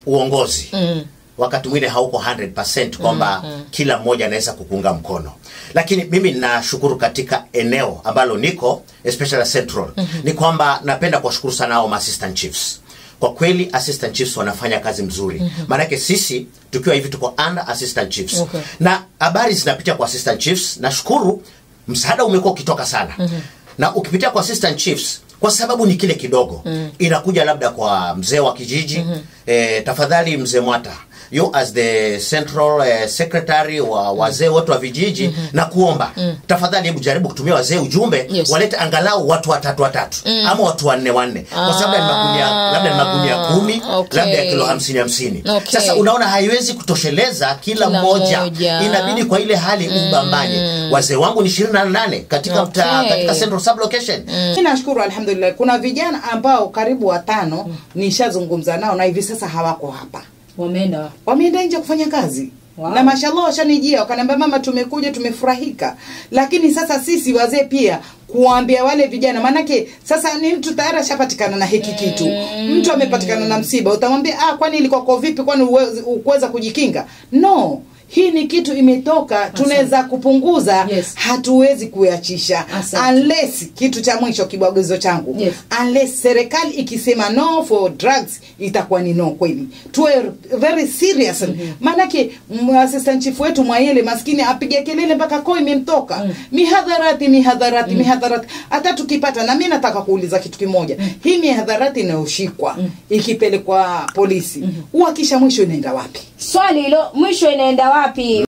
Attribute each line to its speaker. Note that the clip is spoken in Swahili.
Speaker 1: uongozi wakati mwingine hauko 100% kwamba kila mmoja anaweza kukunga mkono. Lakini mimi nashukuru katika eneo ambalo niko, especially Central, ni kwamba napenda kuwashukuru sana hao assistant chiefs. Kwa kweli assistant chiefs wanafanya kazi mzuri. Maana sisi tukiwa hivi tuko under assistant chiefs. Na habari zinapitia kwa assistant chiefs. Nashukuru msaada umekuwa ukitoka sana. Na ukipitia kwa assistant chiefs kwa sababu ni kile kidogo, inakuja labda kwa mzee wa kijiji, tafadhali Mzee Mwata, you as the central secretary wa wazee wote wa vijiji, na kuomba tafadhali hebu jaribu kutumia wazee ujumbe, walete angalau watu watatu ama watu wanne kwa sababu labda ni magunia 10, labda ya kilo 50. Sasa unaona haiwezi kutosheleza kila mmoja. Inabidi kwa ile hali ubambanye. Wazee wangu ni 28 katika mtaa, katika central sub location.
Speaker 2: Ninashukuru alhamdulillah, kuna vijana ambao karibu 5 nishazungumza nao na hivi sasa hawako hapa. Wameenda nje kufanya kazi. Na mashallah washanijia wakaniambia mama tumekuja tumefurahika. Lakini sasa sisi wazee pia kuambia wale vijana, manake sasa ni mtu tayari shapatikana na hiki kitu. Mtu amepatikana na msiba, utamwambia kwani ilikuwa kwa vipi, kwani ukuweza kujikinga? No. Hii ni kitu imetoka, tunaweza kupunguza, hatuwezi kuiachisha. Unless, kitu cha mwisho kibwagizo changu, unless serikali ikisema no for drugs, itakuwa ni no kweli. Tuwe very serious. Manake assistant chief wetu Mwayele maskini apiga kelele mpaka koo imemtoka. Mihadharati. Hata tukipata, na mimi nataka kuuliza kitu kimoja. Hii mihadharati inayoshikwa ikipelekwa polisi, huwa kisha mwisho inaenda wapi?
Speaker 3: Swali hilo, mwisho inaenda wapi?